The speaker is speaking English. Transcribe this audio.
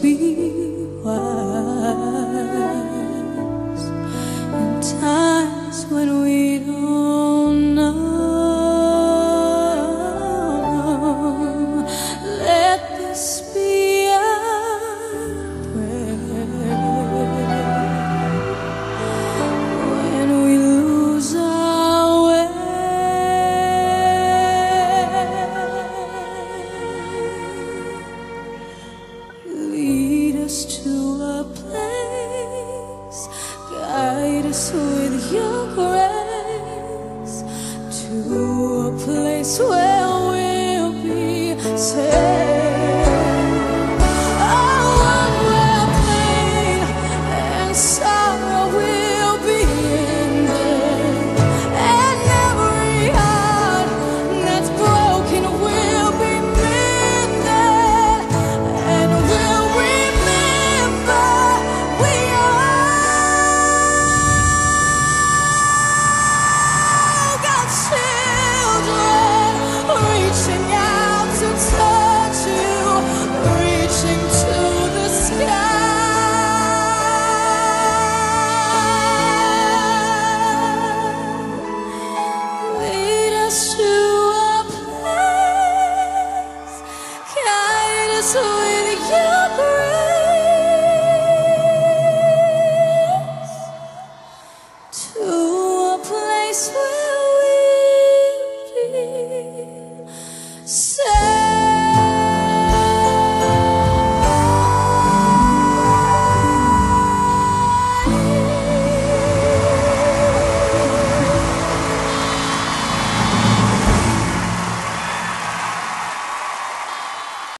be wise in times when we don't know. Let this be our prayer when we lose our way. Lead us to a place, guide us with your grace, to a place where we'll be safe. Oh, one where pain and sorrow will be ended, and every heart that's broken will be mended, and we'll remember we all got children reaching out to touch you, reaching to the sky. Lead us to a place, guide us with your grace, to a place where